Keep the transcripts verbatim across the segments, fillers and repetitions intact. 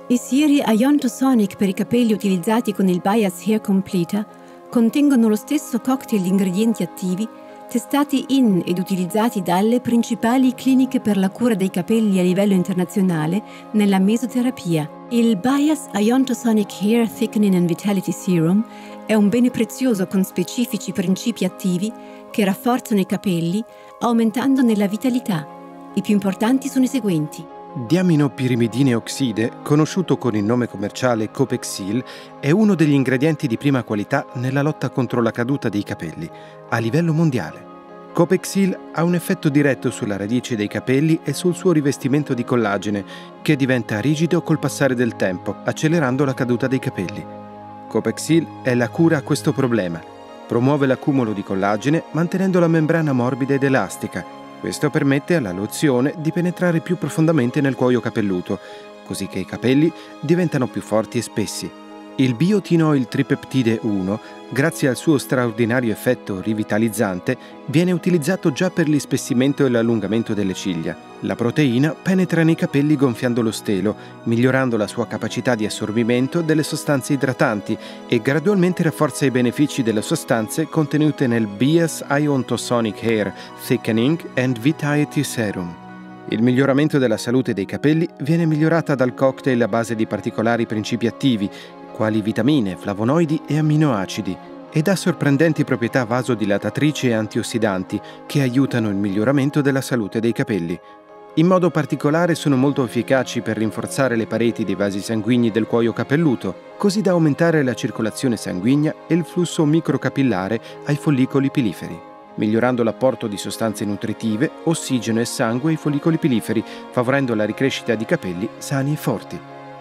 I sieri Iontosonic per i capelli utilizzati con il Bias Hair Completa contengono lo stesso cocktail di ingredienti attivi testati in ed utilizzati dalle principali cliniche per la cura dei capelli a livello internazionale nella mesoterapia. Il Bias Iontosonic Hair Thickening and Vitality Serum è un bene prezioso con specifici principi attivi che rafforzano i capelli aumentandone la vitalità. I più importanti sono i seguenti. Diaminopirimidine oxide, conosciuto con il nome commerciale Copexil, è uno degli ingredienti di prima qualità nella lotta contro la caduta dei capelli a livello mondiale. Copexil ha un effetto diretto sulla radice dei capelli e sul suo rivestimento di collagene, che diventa rigido col passare del tempo, accelerando la caduta dei capelli. Copexil è la cura a questo problema. Promuove l'accumulo di collagene mantenendo la membrana morbida ed elastica. Questo permette alla lozione di penetrare più profondamente nel cuoio capelluto, così che i capelli diventano più forti e spessi. Il biotinoil tripeptide uno, grazie al suo straordinario effetto rivitalizzante, viene utilizzato già per l'ispessimento e l'allungamento delle ciglia. La proteina penetra nei capelli gonfiando lo stelo, migliorando la sua capacità di assorbimento delle sostanze idratanti e gradualmente rafforza i benefici delle sostanze contenute nel Bias Iontosonic Hair Thickening and Vitality Serum. Il miglioramento della salute dei capelli viene migliorata dal cocktail a base di particolari principi attivi, quali vitamine, flavonoidi e amminoacidi, ed ha sorprendenti proprietà vasodilatatrici e antiossidanti che aiutano il miglioramento della salute dei capelli. In modo particolare sono molto efficaci per rinforzare le pareti dei vasi sanguigni del cuoio capelluto, così da aumentare la circolazione sanguigna e il flusso microcapillare ai follicoli piliferi, migliorando l'apporto di sostanze nutritive, ossigeno e sangue ai follicoli piliferi, favorendo la ricrescita di capelli sani e forti.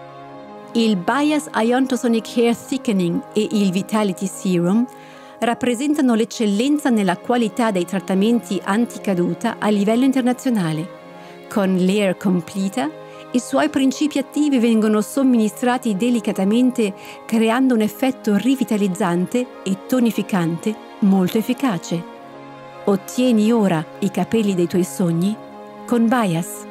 Il Bias Iontosonic Hair Thickening e il Vitality Serum rappresentano l'eccellenza nella qualità dei trattamenti anticaduta a livello internazionale. Con l'Hair Completa, i suoi principi attivi vengono somministrati delicatamente, creando un effetto rivitalizzante e tonificante molto efficace. Ottieni ora i capelli dei tuoi sogni con Bias.